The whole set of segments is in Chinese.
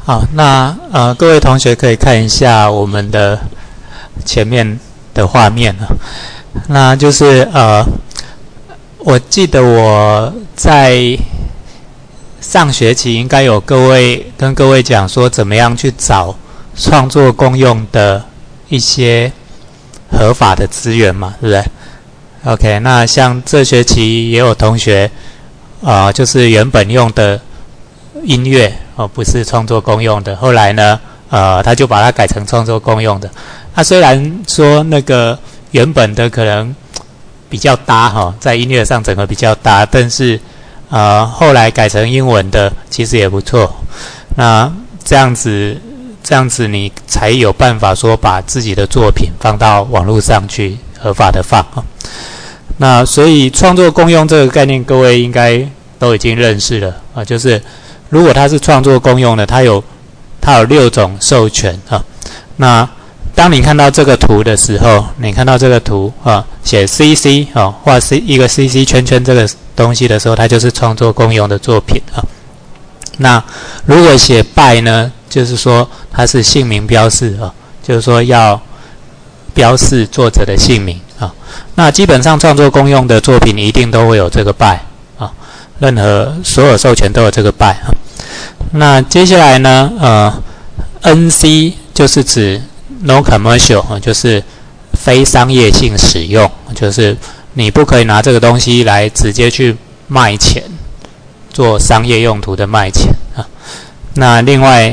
好，那各位同学可以看一下我们的前面的画面啊。那就是我记得我在上学期应该有跟各位讲说怎么样去找创作公用的一些合法的资源嘛，对不对 ？OK， 那像这学期也有同学就是原本用的音乐不是创作公用的，后来呢他就把它改成创作公用的。那虽然说那个原本的可能比较搭在音乐上整个比较搭，但是后来改成英文的其实也不错。那这样子你才有办法说把自己的作品放到网络上去合法的放。那所以创作公用这个概念各位应该都已经认识了就是如果它是创作公用的，它有6种授权那当你看到这个图的时候，你看到这个图写 CC 画一个 CC 圈圈这个东西的时候，它就是创作公用的作品那如果写 by 呢，就是说它是姓名标示就是说要标示作者的姓名那基本上创作公用的作品一定都会有这个 by所有授权都有这个 by那接下来呢NC 就是指 No commercial 就是非商业性使用，就是你不可以拿这个东西来直接去卖钱，做商业用途的卖钱那另外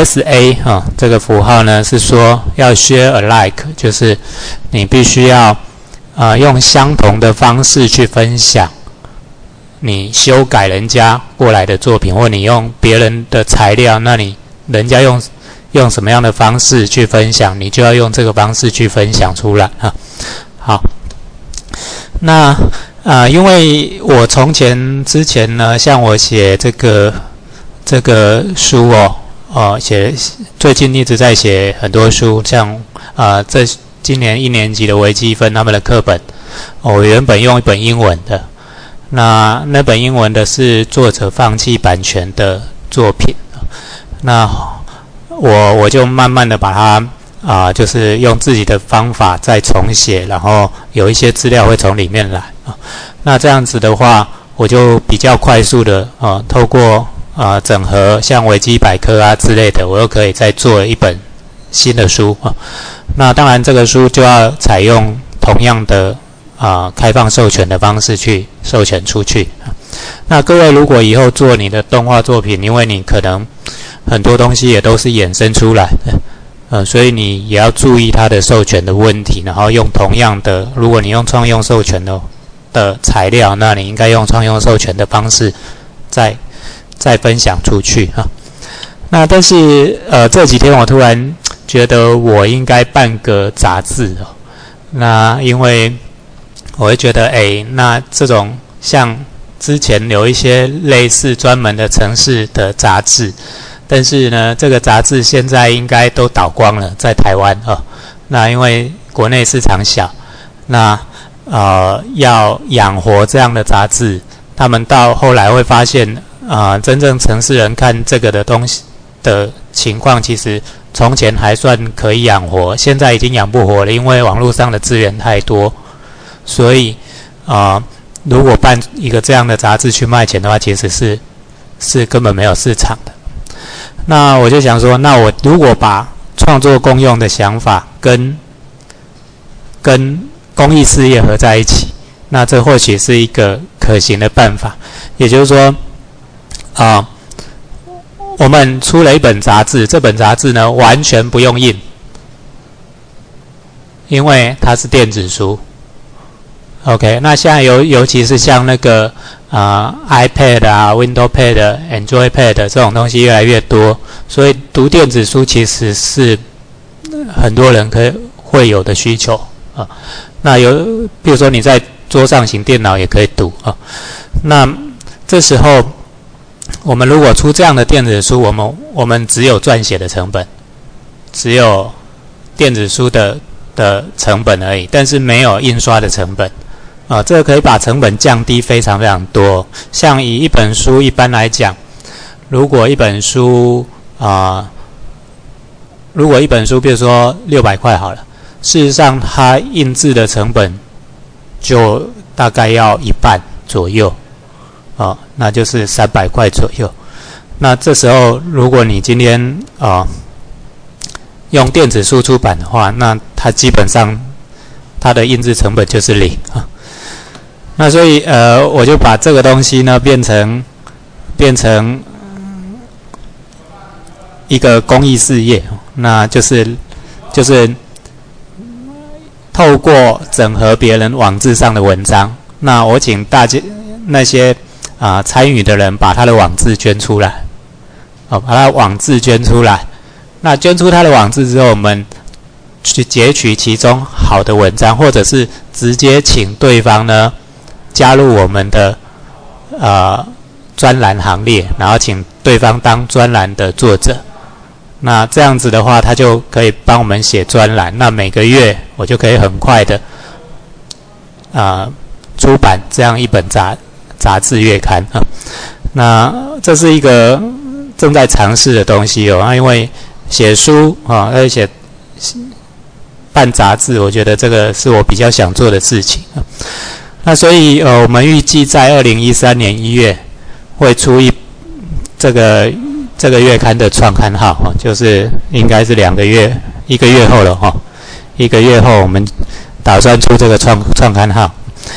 SA 这个符号呢是说要 share alike， 就是你必须要用相同的方式去分享你修改人家过来的作品，或你用别人的材料，那人家用什么样的方式去分享，你就要用这个方式去分享出来好，那因为我之前呢，像我写这个书最近一直在写很多书，像今年1年级的微积分他们的课本，我原本用一本英文的，那本英文的是作者放弃版权的作品，那我就慢慢的把它就是用自己的方法再重写，然后有一些资料会从里面来那这样子的话，我就比较快速的透过整合像维基百科之类的，我又可以再做一本新的书那当然这个书就要采用同样的开放授权的方式去授权出去那各位如果以后做你的动画作品，因为你可能很多东西也都是衍生出来的所以你也要注意它的授权的问题，然后用同样的，如果你用创用授权的材料，那你应该用创用授权的方式再分享出去那但是这几天我突然觉得我应该办个杂志那因为我会觉得那这种像之前有一些类似专门的程式的杂志，但是呢这个杂志现在应该都倒光了，在台湾那因为国内市场小，那要养活这样的杂志，他们到后来会发现真正程式人看这个的东西的情况，其实从前还算可以养活，现在已经养不活了，因为网络上的资源太多，所以如果办一个这样的杂志去卖钱的话，其实是根本没有市场的。那我就想说，那我如果把创作公用的想法跟公益事业合在一起，那这或许是一个可行的办法。也就是说我们出了一本杂志，这本杂志呢完全不用印，因为它是电子书。OK， 那现在尤其是像那个iPad Windows Pad、Android Pad 这种东西越来越多，所以读电子书其实是很多人会有的需求那比如说你在桌上型电脑也可以读那这时候我们如果出这样的电子书，我们只有撰写的成本，只有电子书的成本而已，但是没有印刷的成本这个可以把成本降低非常非常多。像以一本书一般来讲，如果一本书如果一本书，比如说600块好了，事实上它印制的成本就大概要一半左右，那就是300块左右。那这时候，如果你今天用电子书出版的话，那它基本上它的印制成本就是0啊。那所以我就把这个东西呢变成一个公益事业，那就是透过整合别人网志上的文章，那我请大家那些参与的人把他的网志捐出来，把他网志捐出来。那捐出他的网志之后，我们去截取其中好的文章，或者是直接请对方呢加入我们的专栏行列，然后请对方当专栏的作者。那这样子的话，他就可以帮我们写专栏。那每个月我就可以很快的出版这样一本杂志月刊啊。那这是一个正在尝试的东西哦。因为写书而且办杂志，我觉得这个是我比较想做的事情。那所以我们预计在2013年1月会出这个月刊的创刊号，就是应该是1个月后了哈。1个月后我们打算出这个创刊号。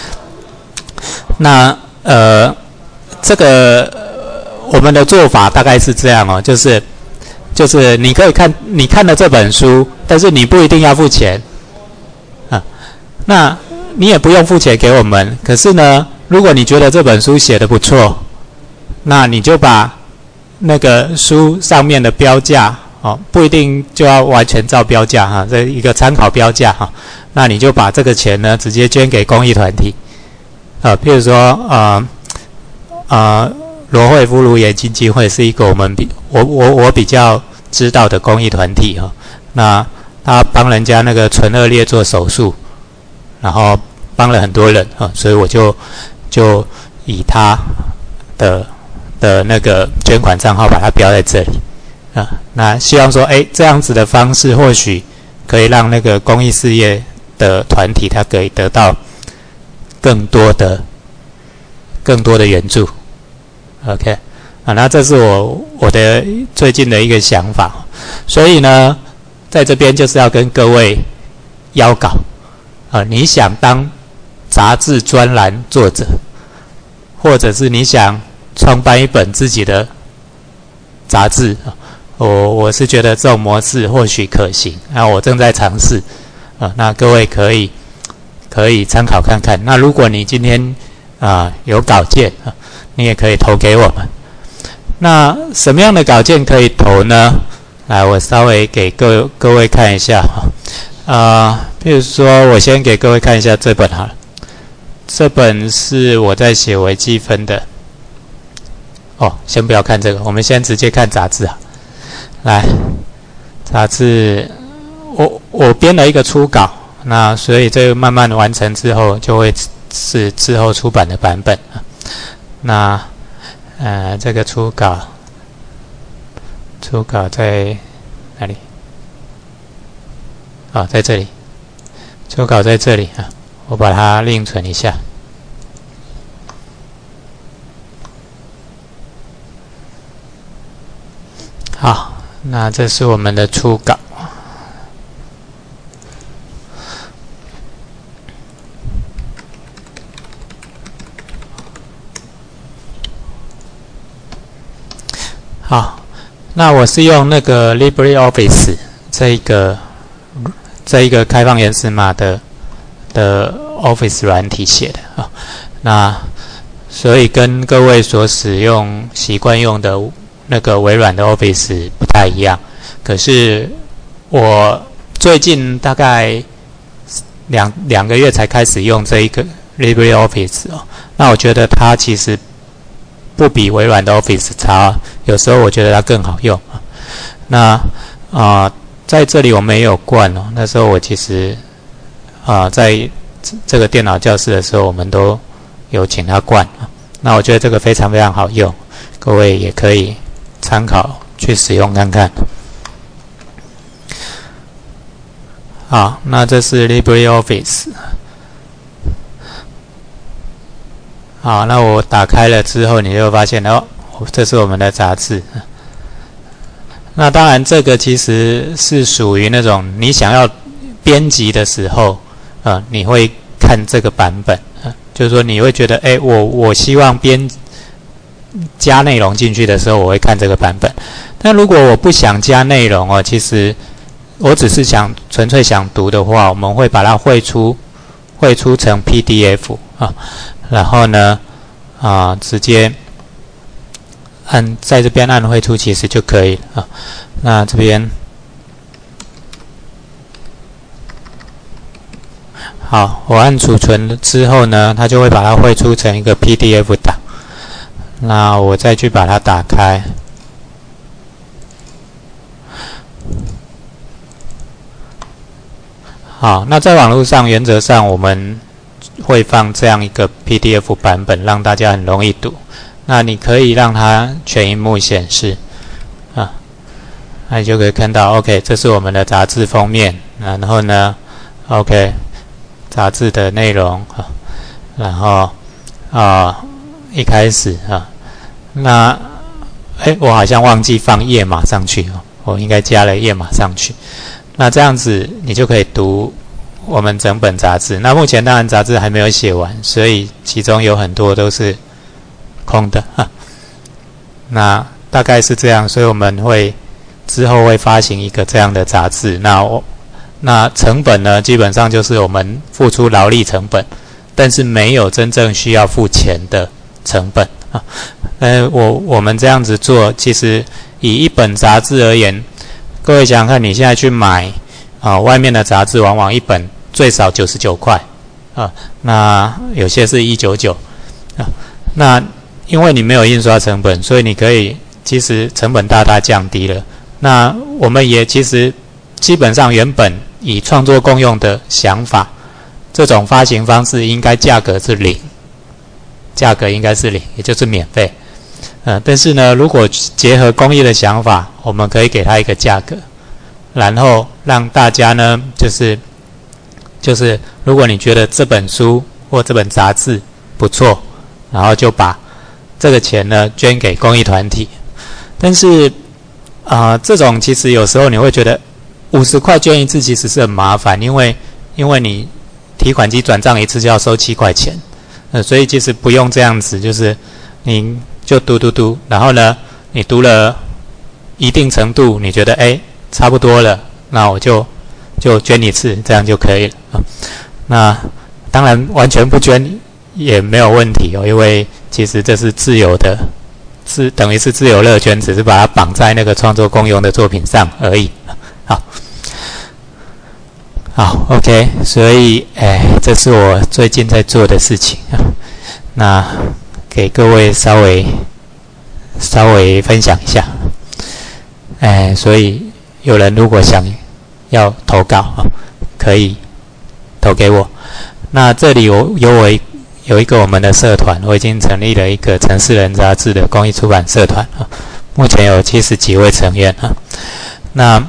那这个我们的做法大概是这样哦，就是你可以你看了这本书，但是你不一定要付钱啊。那你也不用付钱给我们，可是呢，如果你觉得这本书写得不错，那你就把那个书上面的标价不一定就要完全照标价哈，这一个参考标价哈。那你就把这个钱呢直接捐给公益团体譬如说罗慧夫顱颜基金会是一个我比较知道的公益团体哈。那他帮人家那个唇腭裂做手术，然后帮了很多人所以我就以他的那个捐款账号把它标在这里那希望说这样子的方式或许可以让那个公益事业的团体它可以得到更多的援助。 OK 那这是我的最近的一个想法。所以呢在这边就是要跟各位邀稿你想当杂志专栏作者，或者是你想创办一本自己的杂志，我是觉得这种模式或许可行，那我正在尝试那各位可以参考看看。那如果你今天有稿件你也可以投给我们。那什么样的稿件可以投呢？来，我稍微给各位看一下比如说我先给各位看一下这本好了。这本是我在写微积分的先不要看这个，我们先直接看杂志来，杂志我编了一个初稿，那所以这个慢慢完成之后就会是之后出版的版本那这个初稿在哪里？在这里，初稿在这里我把它另存一下。好，那这是我们的初稿。好，那我是用那个 LibreOffice 这一个开放源码的 Office 软体写的那所以跟各位所习惯用的那个微软的 Office 不太一样。可是我最近大概两个月才开始用这一个 LibreOffice 那我觉得它其实不比微软的 Office 差，有时候我觉得它更好用那在这里我们也有灌那时候我其实在这个电脑教室的时候我们都有请他灌那我觉得这个非常非常好用，各位也可以参考去使用看看。好，那这是 LibreOffice。好，那我打开了之后，你就发现哦，这是我们的杂志。那当然，这个其实是属于那种你想要编辑的时候，你会看这个版本，就是说你会觉得，我希望加内容进去的时候，我会看这个版本。但如果我不想加内容哦，其实我只是纯粹想读的话，我们会把它绘出成 PDF 啊，然后呢直接在这边按绘出其实就可以了啊。那这边好，我按储存之后呢，它就会把它绘出成一个 PDF 档。那我再去把它打开。好，那在网络上原则上我们会放这样一个 PDF 版本，让大家很容易读。那你可以让它全萤幕显示啊，那你就可以看到 OK， 这是我们的杂志封面，然后呢 OK 杂志的内容啊，然后一开始那我好像忘记放页码上去哦，我应该加了页码上去。那这样子你就可以读我们整本杂志。那目前当然杂志还没有写完，所以其中有很多都是空的那大概是这样，所以我们之后会发行一个这样的杂志。那成本呢，基本上就是我们付出劳力成本，但是没有真正需要付钱的成本啊。我们这样子做，其实以一本杂志而言，各位想想看，你现在去买外面的杂志，往往一本最少99块那有些是199那因为你没有印刷成本，所以你可以其实成本大大降低了。那我们也其实基本上原本以创作共用的想法，这种发行方式应该价格是0，价格应该是0，也就是免费。但是呢，如果结合公益的想法，我们可以给它一个价格，然后让大家呢，就是如果你觉得这本书或这本杂志不错，然后就把这个钱呢捐给公益团体。但是这种其实有时候你会觉得50块捐一次其实是很麻烦，因为你提款机转账一次就要收7块钱，所以其实不用这样子，就是你就读，然后呢，你读了一定程度，你觉得差不多了，那我就捐一次，这样就可以了那当然完全不捐也没有问题因为其实这是自由的，等于是自由乐捐，只是把它绑在那个创作共用的作品上而已。好 ，OK， 所以这是我最近在做的事情那给各位稍微分享一下。所以有人如果想要投稿可以投给我。那这里有一个我们的社团，我已经成立了一个城市人杂志的公益出版社团目前有70几位成员那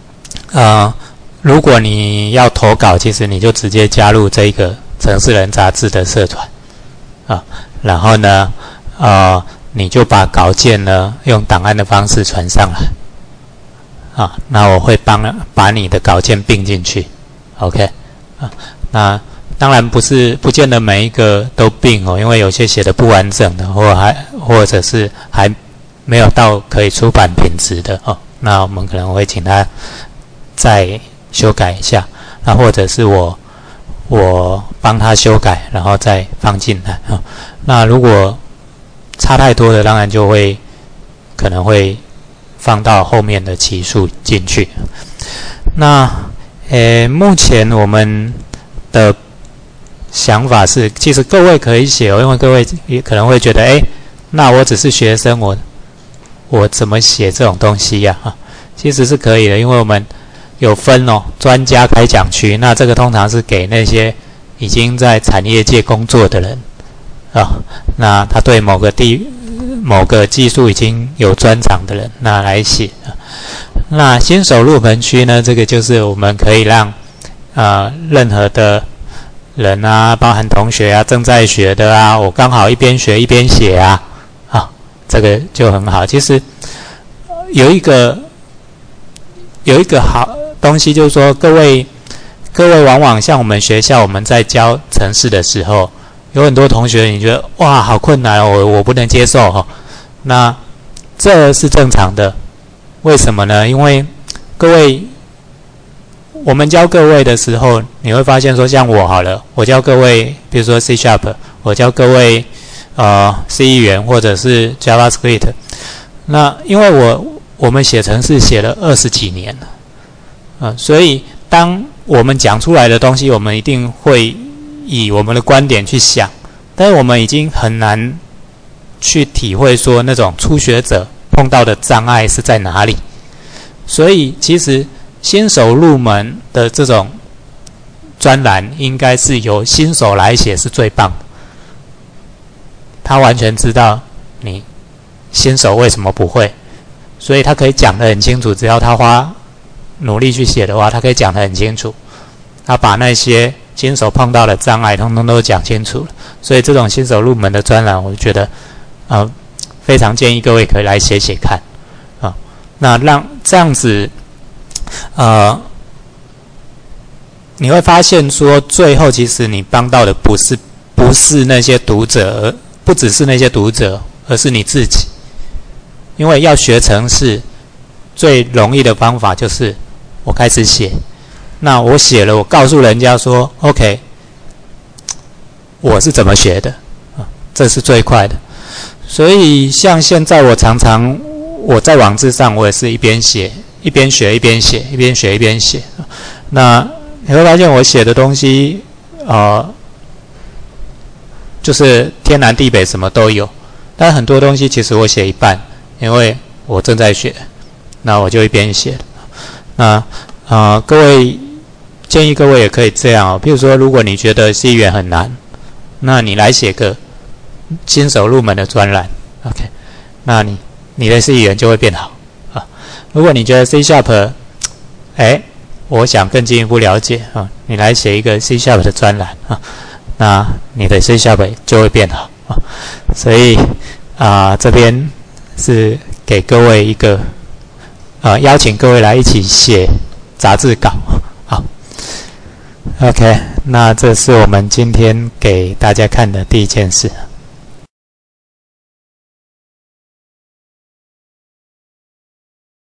如果你要投稿，其实你就直接加入这个城市人杂志的社团然后呢你就把稿件呢用档案的方式传上来那我会把你的稿件并进去 OK 那当然不见得每一个都并因为有些写的不完整的，或者是还没有到可以出版品质的那我们可能会请他再修改一下，那或者是我帮他修改，然后再放进来那如果差太多的，当然就可能会放到后面的期数进去。那目前我们的想法是，其实各位可以写因为各位也可能会觉得那我只是学生，我怎么写这种东西呀其实是可以的，因为我们有分专家开讲区，那这个通常是给那些已经在产业界工作的人那他对某个某个技术已经有专长的人那来写。那新手入门区呢，这个就是我们可以让任何的人啊，包含同学啊，正在学的啊，我刚好一边学一边写啊，这个就很好。其实有一个好东西，就是说各位往往像我们学校，我们在教程式的时候，有很多同学你觉得哇好困难哦，我不能接受哦。那这是正常的，为什么呢？因为我们教各位的时候，你会发现说，像我好了，我教各位，比如说 C#， 我教各位C 语言或者是 JavaScript， 那因为我们写程式写了20几年了，所以当我们讲出来的东西，我们一定会以我们的观点去想，但是我们已经很难去体会说那种初学者碰到的障碍是在哪里。所以其实新手入门的这种专栏应该是由新手来写是最棒的，他完全知道你新手为什么不会，所以他可以讲得很清楚，只要他花努力去写的话，他可以讲得很清楚，他把那些新手碰到的障碍通通都讲清楚了。所以这种新手入门的专栏，我觉得非常建议各位可以来写写看啊。那让这样子你会发现说，最后其实你帮到的不是那些读者，不只是那些读者，而是你自己。因为要学程式，最容易的方法就是我开始写。那我写了，我告诉人家说 ，OK， 我是怎么学的这是最快的。所以像现在我在网志上，我也是一边写一边学，一边写一边学一边写。那你会发现我写的东西就是天南地北什么都有，但很多东西其实我写一半，因为我正在学，那我就一边写。那建议各位也可以这样譬如说，如果你觉得 C 语言很难，那你来写个新手入门的专栏 ，OK， 那你的 C 语言就会变好啊。如果你觉得 C#， 我想更进一步了解你来写一个 C# 的专栏那你的 C# 就会变好所以这边是给各位一个邀请各位来一起写杂志稿好 ，OK， 那这是我们今天给大家看的第一件事。